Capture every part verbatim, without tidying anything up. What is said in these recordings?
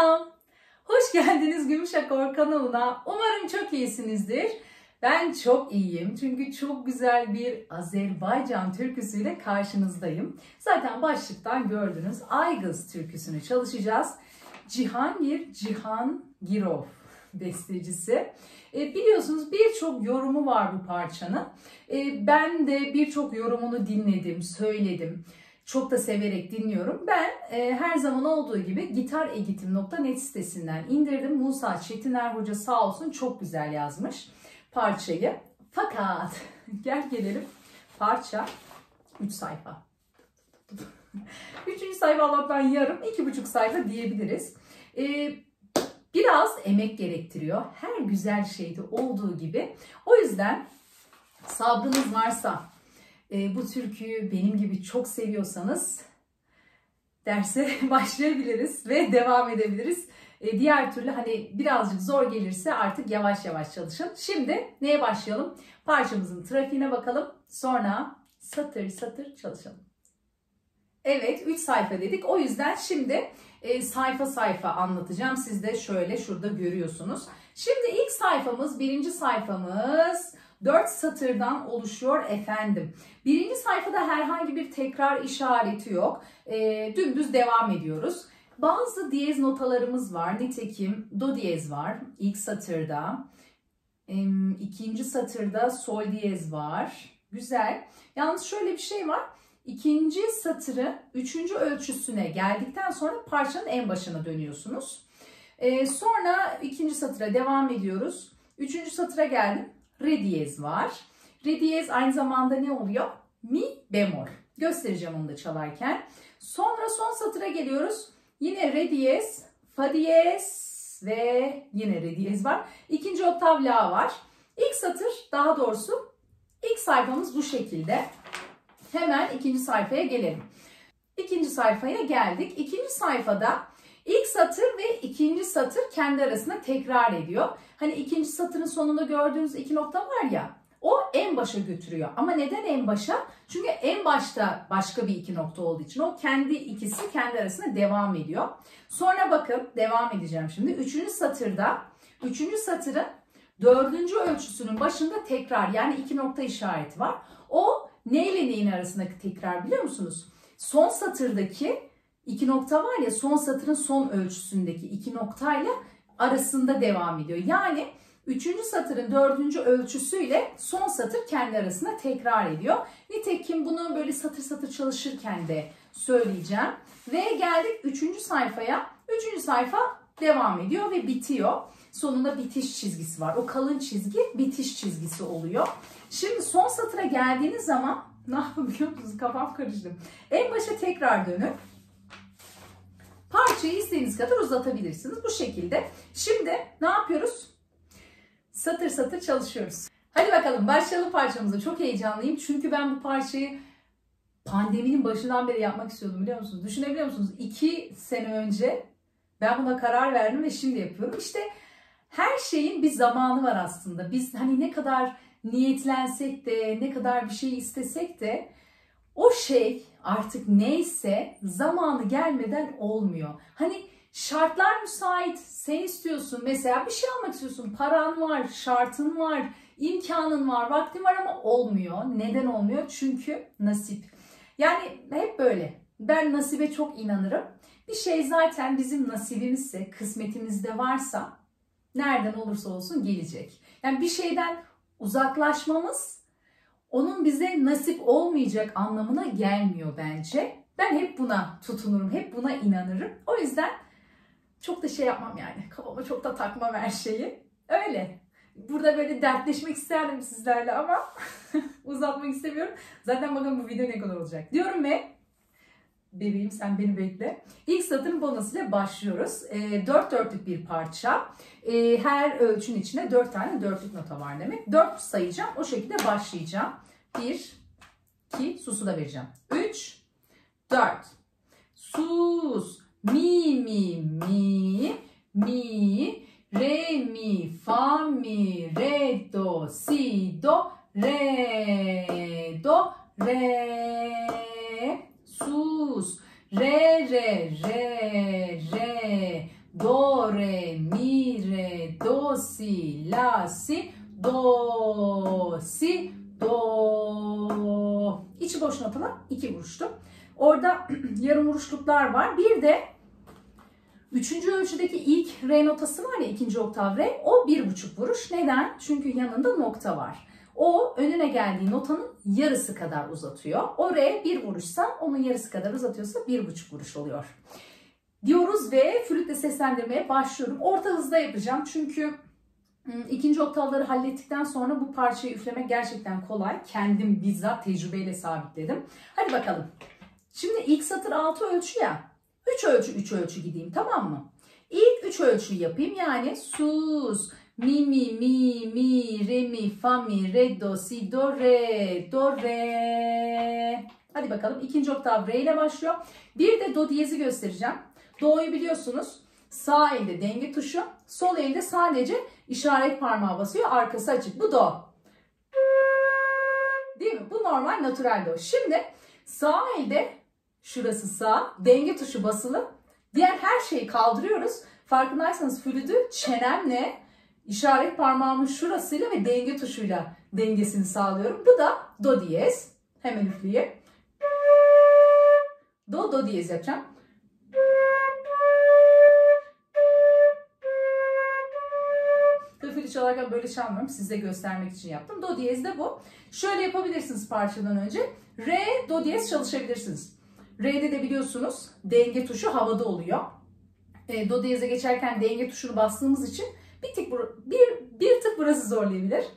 Selam. Hoş geldiniz Gümüş Akor kanalına. Umarım çok iyisinizdir. Ben çok iyiyim çünkü çok güzel bir Azerbaycan türküsüyle karşınızdayım. Zaten başlıktan gördünüz, Aygız türküsünü çalışacağız. Cihangir Cihangirov bestecisi. E, biliyorsunuz birçok yorumu var bu parçanın. E, ben de birçok yorumunu dinledim, söyledim. Çok da severek dinliyorum. Ben e, her zaman olduğu gibi gitaregitim nokta net sitesinden indirdim. Musa Çetiner Hoca sağ olsun çok güzel yazmış parçayı. Fakat gel gelelim parça üç sayfa. Üçüncü sayfa Allah'tan yarım, iki buçuk sayfa diyebiliriz. E, biraz emek gerektiriyor. Her güzel şeyde olduğu gibi. O yüzden sabrınız varsa, E, bu türküyü benim gibi çok seviyorsanız derse başlayabiliriz ve devam edebiliriz. E, diğer türlü hani birazcık zor gelirse artık yavaş yavaş çalışın. Şimdi neye başlayalım? Parçamızın trafiğine bakalım. Sonra satır satır çalışalım. Evet, üç sayfa dedik. O yüzden şimdi e, sayfa sayfa anlatacağım. Siz de şöyle şurada görüyorsunuz. Şimdi ilk sayfamız, birinci sayfamız dört satırdan oluşuyor efendim. Birinci sayfada herhangi bir tekrar işareti yok. E, dümdüz devam ediyoruz. Bazı diyez notalarımız var. Nitekim do diyez var ilk satırda. E, ikinci satırda sol diyez var. Güzel. Yalnız şöyle bir şey var. İkinci satırı üçüncü ölçüsüne geldikten sonra parçanın en başına dönüyorsunuz. E, sonra ikinci satıra devam ediyoruz. Üçüncü satıra geldim. Re diyez var. Re diyez aynı zamanda ne oluyor? Mi bemol. Göstereceğim onu da çalarken. Sonra son satıra geliyoruz. Yine re diyez, fa diyez ve yine re diyez var. İkinci oktav la var. İlk satır, daha doğrusu ilk sayfamız bu şekilde. Hemen ikinci sayfaya gelelim. İkinci sayfaya geldik. İkinci sayfada İlk satır ve ikinci satır kendi arasında tekrar ediyor. Hani ikinci satırın sonunda gördüğünüz iki nokta var ya, o en başa götürüyor. Ama neden en başa? Çünkü en başta başka bir iki nokta olduğu için o kendi ikisi kendi arasında devam ediyor. Sonra bakın devam edeceğim şimdi. Üçüncü satırda, üçüncü satırın dördüncü ölçüsünün başında tekrar, yani iki nokta işareti var. O neyle neyin arasındaki tekrar biliyor musunuz? Son satırdaki İki nokta var ya, son satırın son ölçüsündeki iki noktayla arasında devam ediyor. Yani üçüncü satırın dördüncü ölçüsüyle son satır kendi arasında tekrar ediyor. Nitekim bunu böyle satır satır çalışırken de söyleyeceğim. Ve geldik üçüncü sayfaya. Üçüncü sayfa devam ediyor ve bitiyor. Sonunda bitiş çizgisi var. O kalın çizgi bitiş çizgisi oluyor. Şimdi son satıra geldiğiniz zaman ne yapabiliyor musunuz? Kafam karıştı. En başa tekrar dönün. Parçayı istediğiniz kadar uzatabilirsiniz bu şekilde. Şimdi ne yapıyoruz? Satır satır çalışıyoruz. Hadi bakalım başlayalım parçamıza. Çok heyecanlıyım çünkü ben bu parçayı pandeminin başından beri yapmak istiyordum, biliyor musunuz? Düşünebiliyor musunuz? İki sene önce ben buna karar verdim ve şimdi yapıyorum. İşte her şeyin bir zamanı var aslında. Biz hani ne kadar niyetlensek de, ne kadar bir şey istesek de o şey artık neyse zamanı gelmeden olmuyor. Hani şartlar müsait, sen istiyorsun mesela bir şey almak istiyorsun, paran var, şartın var, imkanın var, vaktin var ama olmuyor. Neden olmuyor? Çünkü nasip. Yani hep böyle. Ben nasibe çok inanırım. Bir şey zaten bizim nasibimizse, kısmetimizde varsa nereden olursa olsun gelecek. Yani bir şeyden uzaklaşmamız onun bize nasip olmayacak anlamına gelmiyor bence. Ben hep buna tutunurum, hep buna inanırım. O yüzden çok da şey yapmam yani. Kafama çok da takmam her şeyi. Öyle. Burada böyle dertleşmek isterdim sizlerle ama uzatmak istemiyorum. Zaten bakın bu video ne kadar olacak. Diyorum ve bebeğim sen beni bekle. İlk satırın bonusuyla başlıyoruz. E, dört dörtlük bir parça. E, her ölçünün içinde dört tane dörtlük nota var demek. dört sayacağım. O şekilde başlayacağım. bir, iki, susu da vereceğim. üç, dört. Sus, mi, mi, mi, mi, re, mi, fa, mi, re, do, si, do, re, do, re, sus, re, re, re, re, re, do, re, mi, re, do, si, la, si, do, si, do. İçi boş notalar iki vuruştu. Orada yarım vuruşluklar var. Bir de üçüncü ölçüdeki ilk re notası var ya, ikinci oktav re, o bir buçuk vuruş. Neden? Çünkü yanında nokta var. O önüne geldiği notanın yarısı kadar uzatıyor. O re bir vuruşsa onun yarısı kadar uzatıyorsa bir buçuk vuruş oluyor. Diyoruz ve flütle seslendirmeye başlıyorum. Orta hızda yapacağım çünkü ikinci oktavları hallettikten sonra bu parçayı üflemek gerçekten kolay. Kendim bizzat tecrübeyle sabitledim. Hadi bakalım. Şimdi ilk satır altı ölçü ya. üç ölçü üç ölçü gideyim, tamam mı? İlk üç ölçüyü yapayım, yani sus, mi mi mi mi re mi fa mi re do si do re do re. Hadi bakalım, ikinci oktav re ile başlıyor. Bir de do diyezi göstereceğim. Do'yu biliyorsunuz, sağ elde denge tuşu, sol elde sadece işaret parmağı basıyor, arkası açık. Bu do. Değil mi? Bu normal natürel do. Şimdi sağ elde, şurası sağ, denge tuşu basılı. Diğer her şeyi kaldırıyoruz. Farkındaysanız flütü çenemle, işaret parmağımın şurasıyla ve denge tuşuyla dengesini sağlıyorum. Bu da do diyez. Hemen üfleyeyim. Do, do diyez yapacağım. Flütü çalarken böyle çalmıyorum. Size göstermek için yaptım. Do diyez de bu. Şöyle yapabilirsiniz parçadan önce. Re, do diyez çalışabilirsiniz. Re'de de biliyorsunuz denge tuşu havada oluyor. E, do diyeze geçerken denge tuşunu bastığımız için bir tık, bir, bir tık burası zorlayabilir.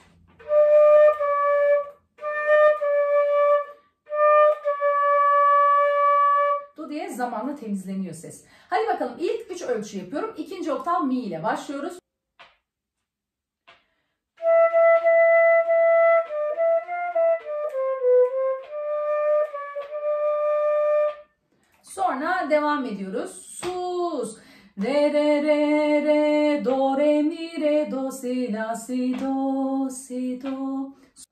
Do diyez zamanla temizleniyor ses. Hadi bakalım, ilk üç ölçü yapıyorum. İkinci oktav mi ile başlıyoruz. Sonra devam ediyoruz. Sus. Re re re re do re mi re do si la si do si do.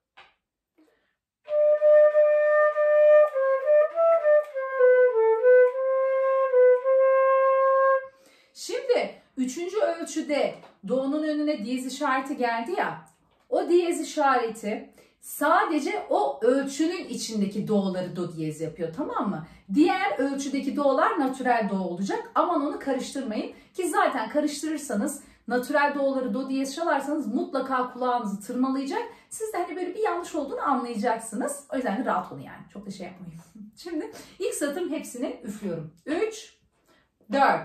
Şimdi üçüncü ölçüde do'nun önüne diyez işareti geldi ya. O diyez işareti sadece o ölçünün içindeki do'ları do diyez yapıyor, tamam mı? Diğer ölçüdeki do'lar natürel do olacak. Aman onu karıştırmayın ki zaten karıştırırsanız, natürel do'ları do diyez çalarsanız mutlaka kulağınızı tırmalayacak. Siz de hani böyle bir yanlış olduğunu anlayacaksınız. O yüzden de rahat olun yani. Çok da şey yapmayın. Şimdi ilk satırın hepsini üflüyorum. üç, dört.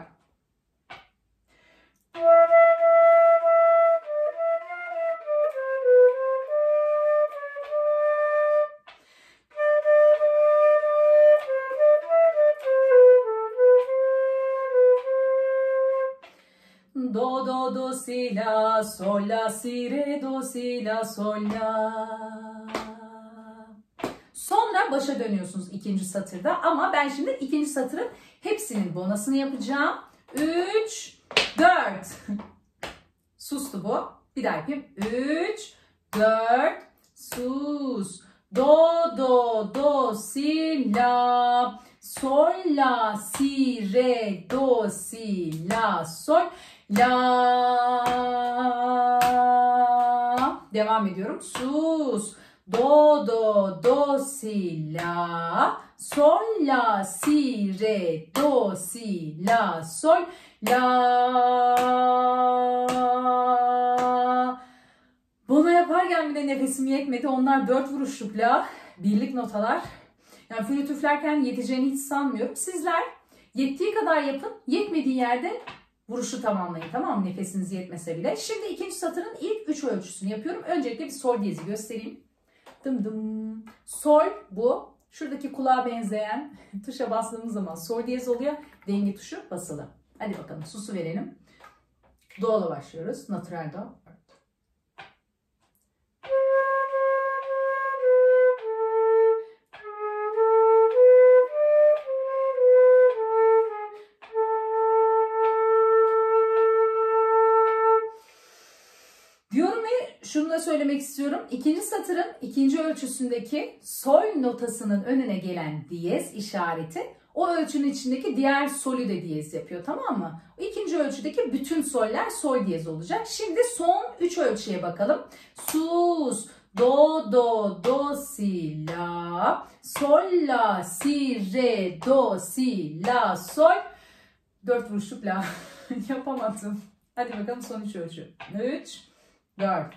Do, do, do, si, la, sol, la, si, re, do, si, la, sol, la. Sonra başa dönüyorsunuz ikinci satırda, ama ben şimdi ikinci satırın hepsinin bonusunu yapacağım. üç, dört. Sustu bu. Bir daha yapayım. üç, dört, sus. Do, do, do, si, la, sol, la, si, re, do, si, la, sol, la. Devam ediyorum. Sus. Do, do, do, si, la, sol, la, si, re, do, si, la, sol, la. Bunu yaparken bile nefesim yetmedi. Onlar dört vuruşluk la, birlik notalar. Yani flüt üflerken yeteceğini hiç sanmıyorum. Sizler yettiği kadar yapın. Yetmediği yerde vuruşu tamamlayın, tamam mı? Nefesiniz yetmese bile. Şimdi ikinci satırın ilk üç ölçüsünü yapıyorum. Öncelikle bir sol diyezi göstereyim. Dım dım. Sol bu. Şuradaki kulağa benzeyen tuşa bastığımız zaman sol diyez oluyor. Denge tuşu basılı. Hadi bakalım, susu verelim. Do'la başlıyoruz. Natürel do. Şunu da söylemek istiyorum. İkinci satırın ikinci ölçüsündeki sol notasının önüne gelen diyez işareti o ölçünün içindeki diğer solü de diyez yapıyor, tamam mı? İkinci ölçüdeki bütün soller sol diyez olacak. Şimdi son üç ölçüye bakalım. Sus, do, do, do, si, la, sol, la, si, re, do, si, la, sol. Dört vuruşluk la. Yapamadım. Hadi bakalım son üç ölçü. Üç, dört.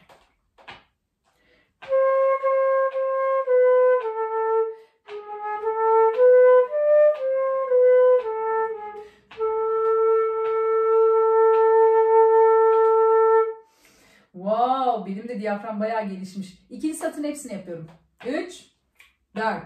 Wow, benim de diyafram bayağı gelişmiş. İkinci satırın hepsini yapıyorum. Üç, dört.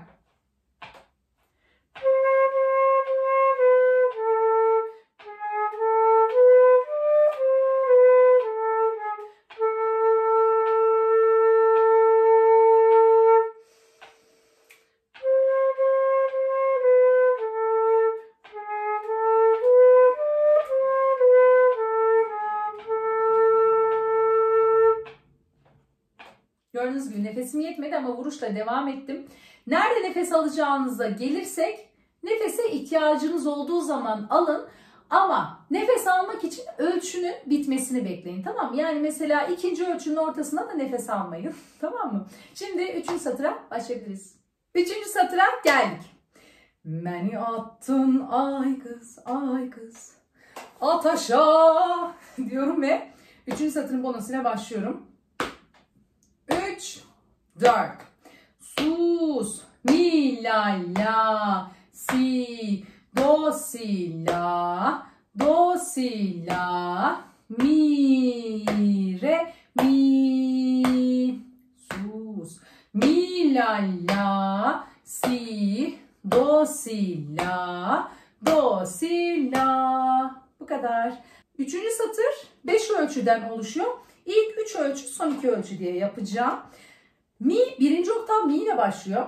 Gördüğünüz gibi nefesim yetmedi ama vuruşla devam ettim. Nerede nefes alacağınıza gelirsek, nefese ihtiyacınız olduğu zaman alın. Ama nefes almak için ölçünün bitmesini bekleyin, tamam mı? Yani mesela ikinci ölçünün ortasında da nefes almayın, tamam mı? Şimdi üçüncü satıra başlayabiliriz. Üçüncü satıra geldik. Beni attın ay kız, ay kız, ataşa diyorum ve üçüncü satırın bonusuyla başlıyorum. üç, dört. Sus, mi, la, la, si, do, si, la, do, si, la, mi, re, mi. Sus, mi, la, la, si, do, si, la, do, si, la. Bu kadar. Üçüncü satır beş ölçüden oluşuyor. İlk üç ölçü, son iki ölçü diye yapacağım. Mi, birinci oktav mi ile başlıyor.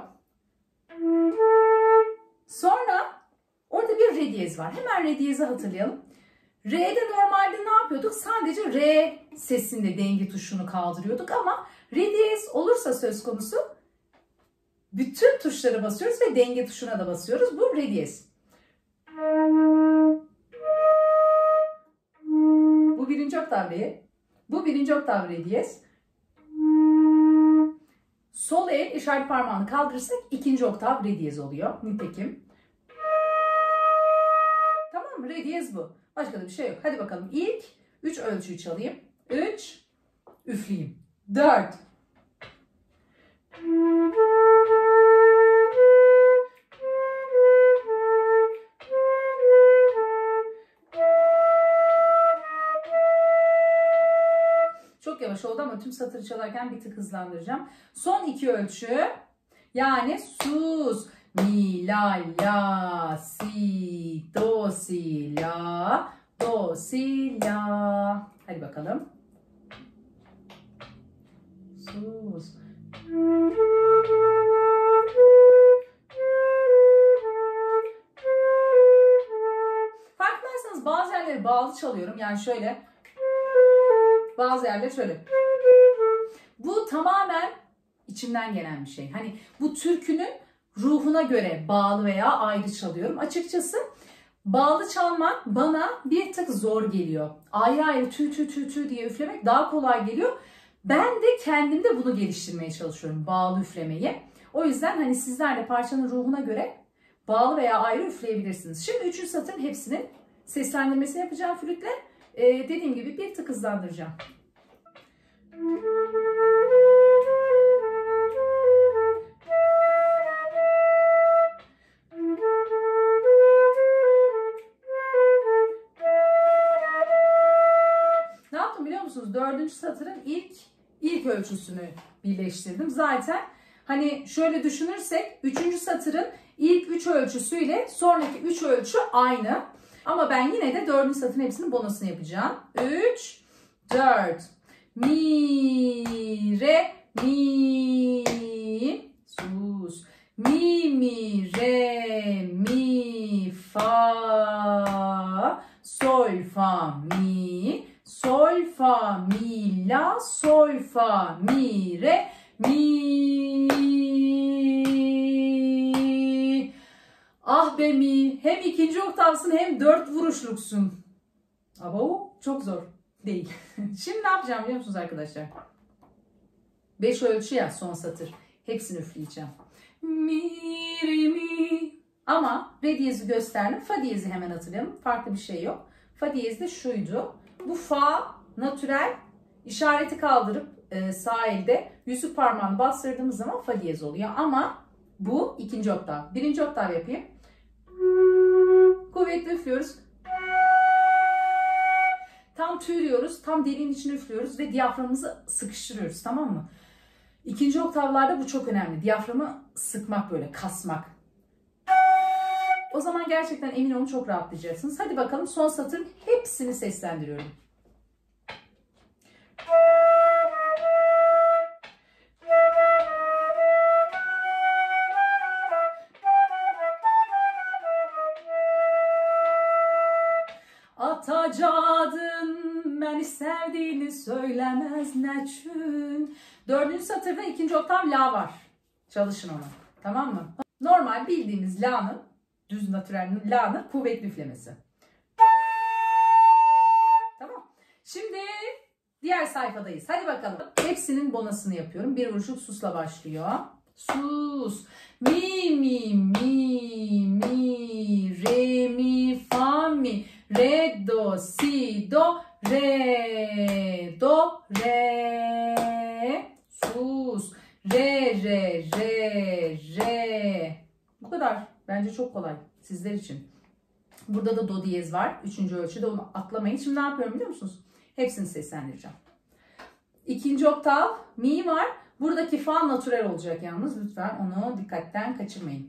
Sonra orada bir re diyez var. Hemen re diyezi hatırlayalım. Re'de normalde ne yapıyorduk? Sadece re sesinde denge tuşunu kaldırıyorduk ama re diyez olursa söz konusu bütün tuşlara basıyoruz ve denge tuşuna da basıyoruz. Bu re diyez. Bu birinci oktav re. Bu birinci oktav re diyez. Sol el işaret parmağını kaldırırsak ikinci oktav re diyez oluyor. Nitekim. Tamam mı? Re diyez bu. Başka da bir şey yok. Hadi bakalım. İlk üç ölçüyü çalayım. üç. Üfleyeyim. dört. Çok yavaş oldu ama tüm satırı çalarken bir tık hızlandıracağım. Son iki ölçü. Yani sus, mi, la, la, si, do, si, la, do, si, la. Hadi bakalım. Sus. Farkındaysanız bazı yerleri bağlı çalıyorum. Yani şöyle. Bazı yerler şöyle. Bu tamamen içimden gelen bir şey. Hani bu türkünün ruhuna göre bağlı veya ayrı çalıyorum. Açıkçası bağlı çalmak bana bir tık zor geliyor. Ayrı ayrı tü tü tü tü diye üflemek daha kolay geliyor. Ben de kendimde bunu geliştirmeye çalışıyorum. Bağlı üflemeyi. O yüzden hani sizler de parçanın ruhuna göre bağlı veya ayrı üfleyebilirsiniz. Şimdi üçüncü satırın hepsinin seslendirmesini yapacağım flütle. Ee, dediğim gibi bir tık hızlandıracağım. Ne yaptım biliyor musunuz? Dördüncü satırın ilk ilk ölçüsünü birleştirdim. Zaten hani şöyle düşünürsek üçüncü satırın ilk üç ölçüsüyle sonraki üç ölçü aynı. Ama ben yine de dördüncü satırın hepsinin bonusunu yapacağım. üç, dört. Mi, re, mi. Sus. Mi, mi, re, mi, fa. Sol, fa, mi. Sol, fa, mi, la. Sol, fa, mi, re, mi. Ah be mi, hem ikinci oktavsın hem dört vuruşluksun. Abo çok zor değil. Şimdi ne yapacağım biliyor musunuz arkadaşlar? beş ölçü ya son satır. Hepsini üfleyeceğim. Mi, re, mi. Ama re diyezi gösterdim. Fa diyezi hemen hatırlayalım. Farklı bir şey yok. Fa diyezi de şuydu. Bu fa natürel işareti kaldırıp e, sağ elde yüzük parmağını bastırdığımız zaman fa diyez oluyor. Ama bu ikinci oktav. Birinci oktav yapayım. Kuvvetli üflüyoruz. Tam tüyüyoruz. Tam deliğin içine üflüyoruz ve diyaframımızı sıkıştırıyoruz. Tamam mı? İkinci oktavlarda bu çok önemli. Diyaframı sıkmak böyle, kasmak. O zaman gerçekten emin olun çok rahatlayacaksınız. Hadi bakalım son satırın hepsini seslendiriyorum. Atacadın beni sevdiğini söylemez neçün. Dördüncü satırda ikinci oktav la var. Çalışın ona. Tamam mı? Normal bildiğimiz la'nın, düz natürel la'nın kuvvetli üflemesi. Tamam. Şimdi diğer sayfadayız. Hadi bakalım. Hepsinin bonasını yapıyorum. Bir vuruşluk susla başlıyor. Sus. Mi mi mi mi re mi fa mi re do si do re do re sus re re re re. Bu kadar. Bence çok kolay sizler için. Burada da do diyez var. Üçüncü ölçüde, onu atlamayın. Şimdi ne yapıyorum biliyor musunuz? Hepsini seslendireceğim. İkinci oktav mi var. Buradaki fa natürel olacak yalnız. Lütfen onu dikkatten kaçırmayın.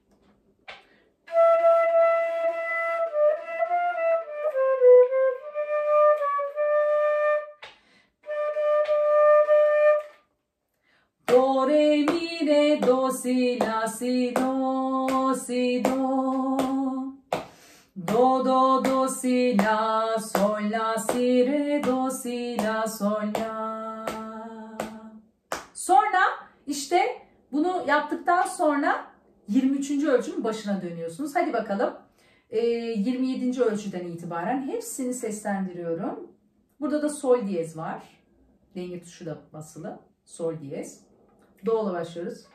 Do, re, mi, re, do, si, la, si, do, si, do. Do, do, do, si, la, sol, la, si, re, do, si, la, sol, la. Sonra işte bunu yaptıktan sonra yirmi üçüncü ölçünün başına dönüyorsunuz. Hadi bakalım. Ee, yirmi yedinci ölçüden itibaren hepsini seslendiriyorum. Burada da sol diyez var. Denge tuşu da basılı. Sol diyez. Do'la başlıyoruz.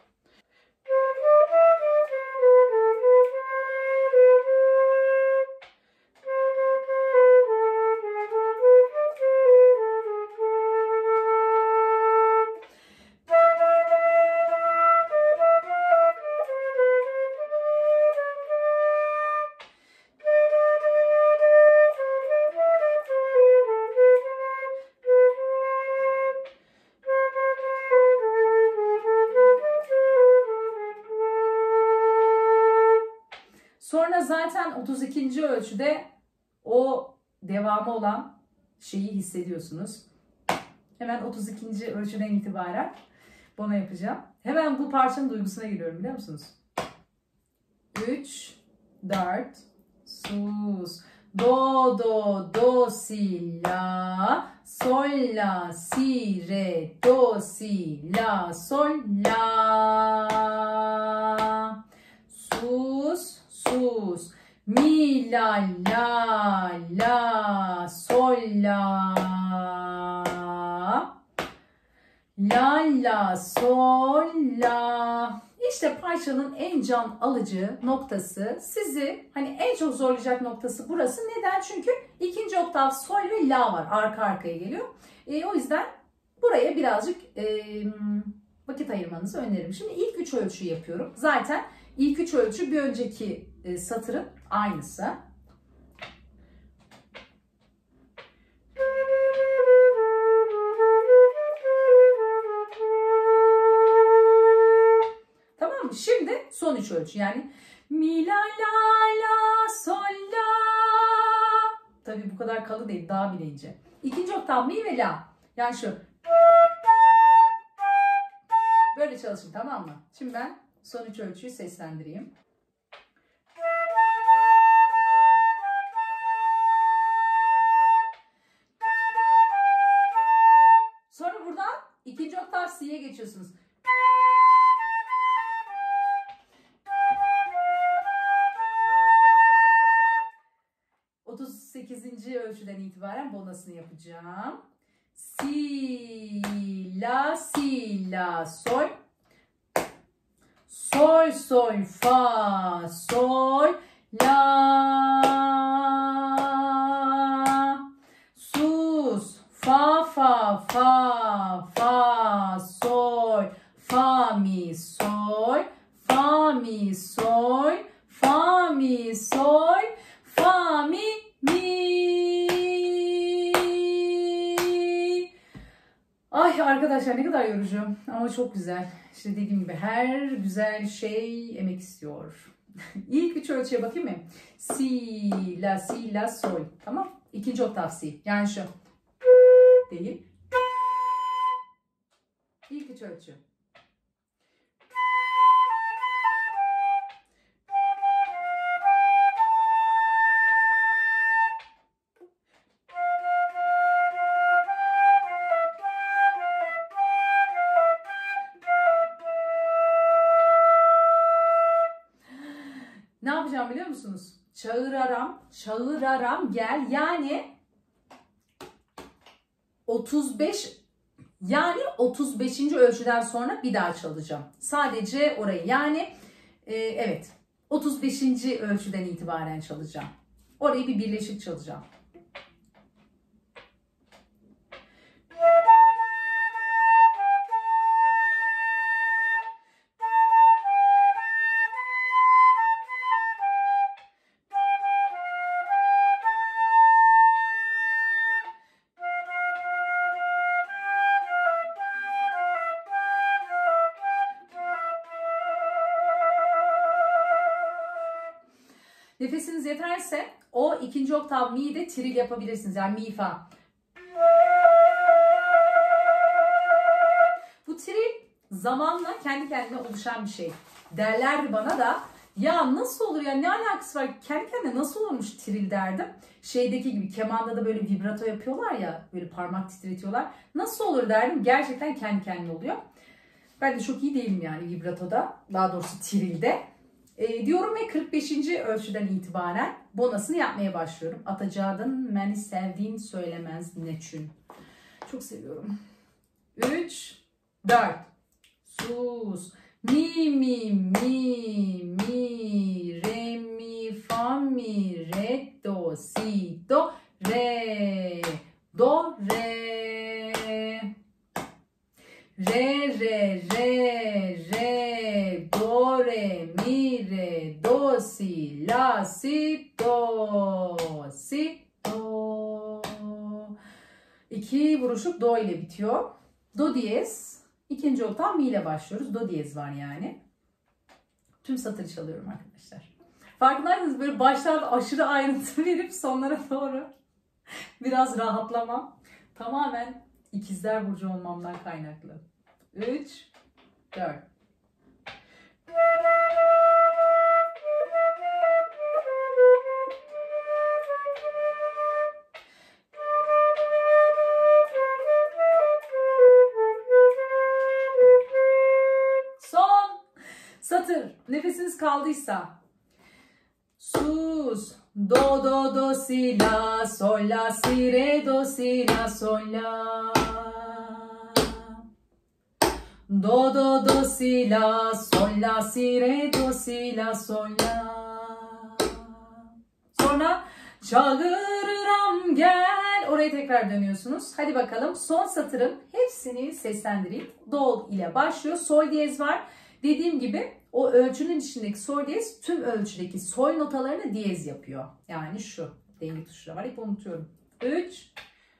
Sonra zaten otuz ikinci ölçüde o devamı olan şeyi hissediyorsunuz. Hemen otuz ikinci ölçüden itibaren bunu yapacağım. Hemen bu parçanın duygusuna giriyorum biliyor musunuz? üç, dört, sus. Do, do, do, si, la, sol, la, si, re, do, si, la, sol, la. Sus, sus. Mi, la, la, la, sol, la. La, la, sol, la. İşte parçanın en can alıcı noktası, sizi hani en çok zorlayacak noktası burası. Neden? Çünkü ikinci oktav sol ve la var. Arka arkaya geliyor. E, o yüzden buraya birazcık e, vakit ayırmanızı öneririm. Şimdi ilk üç ölçüyü yapıyorum. Zaten ilk üç ölçü bir önceki e, satırın aynısı. Şimdi son üç ölçü yani mi la la la sol la. Tabii bu kadar kalın değil, daha bile ince. İkinci oktav mi ve la. Yani şu. Böyle çalışın, tamam mı? Şimdi ben son üç ölçüyü seslendireyim. Sonra buradan ikinci oktav si'ye geçiyorsunuz. itibaren bonusunu yapacağım. Si, la, si, la, sol. Sol, sol, fa, sol, la. Sus, fa, fa, fa, fa, sol, fa, mi, sol, fa, mi, sol, fa, mi, sol, fa, mi, mi. Ay arkadaşlar ne kadar yorucu ama çok güzel. İşte dediğim gibi her güzel şey emek istiyor. İlk üç ölçüye bakayım mı? Si, la, si, la, sol. Tamam. İkinci oktav si. Yani şu. Değil. İlk üç ölçü. Ne yapacağım biliyor musunuz? Çağıraram, çağıraram gel. Yani otuz beş yani otuz beşinci ölçüden sonra bir daha çalacağım. Sadece orayı yani e, evet otuz beşinci ölçüden itibaren çalacağım. Orayı bir birleşik çalacağım. Nefesiniz yeterse o ikinci oktav mi'de tril yapabilirsiniz. Yani mi fa. Bu tril zamanla kendi kendine oluşan bir şey. Derlerdi bana da ya nasıl olur ya ne alakası var kendi kendine nasıl olmuş tril derdim. Şeydeki gibi kemanda da böyle vibrato yapıyorlar ya böyle parmak titretiyorlar. Nasıl olur derdim gerçekten kendi kendine oluyor. Ben de çok iyi değilim yani vibratoda daha doğrusu trilde. E, diyorum ve kırk beşinci ölçüden itibaren bonusunu yapmaya başlıyorum. Atacağın beni sevdiğin söylemez neçün. Çok seviyorum. üç, dört. Sus. Mi, mi, mi, mi, re, mi, fa, mi, re, do, si, do, re, do, re. Re, re, re, re, do, re, mi, re, do, si, la, si, do, si, do. İki vuruşluk do ile bitiyor. Do diyez. İkinci oktav mi ile başlıyoruz. Do diyez var yani. Tüm satırı çalıyorum arkadaşlar. Farkındaysanız böyle başlarda aşırı ayrıntı verip sonlara doğru biraz rahatlamam. Tamamen ikizler burcu olmamdan kaynaklı. üç, dört. Son satır. Nefesiniz kaldıysa. Sus. Do, do, do, si, la, sol, la, si, re, do, si, la, sol, la. Do, do, do, si, la, sol, la, si, re, do, si, la, sol, la. Sonra çağırıram gel. Oraya tekrar dönüyorsunuz. Hadi bakalım son satırın hepsini seslendireyim. Do ile başlıyor. Sol diyez var. Dediğim gibi o ölçünün içindeki sol diyez tüm ölçüdeki sol notalarını diyez yapıyor. Yani şu denge tuşları var. Hep unutuyorum. üç.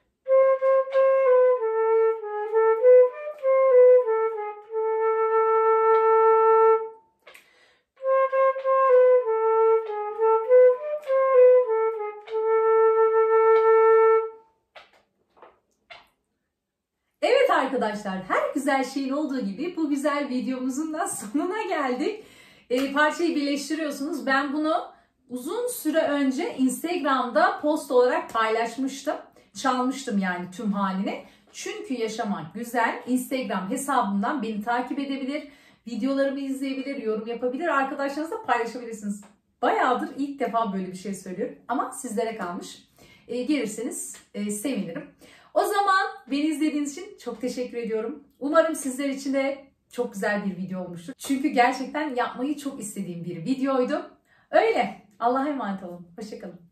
Arkadaşlar her güzel şeyin olduğu gibi bu güzel videomuzun da sonuna geldik. E, parçayı birleştiriyorsunuz. Ben bunu uzun süre önce Instagram'da post olarak paylaşmıştım. Çalmıştım yani tüm halini. Çünkü yaşamak güzel. Instagram hesabımdan beni takip edebilir. Videolarımı izleyebilir, yorum yapabilir. Arkadaşlarınızla paylaşabilirsiniz. Bayağıdır ilk defa böyle bir şey söylüyorum. Ama sizlere kalmış. e, gelirseniz e, sevinirim. O zaman beni izlediğiniz için çok teşekkür ediyorum. Umarım sizler için de çok güzel bir video olmuştur. Çünkü gerçekten yapmayı çok istediğim bir videoydu. Öyle. Allah'a emanet olun. Hoşça kalın.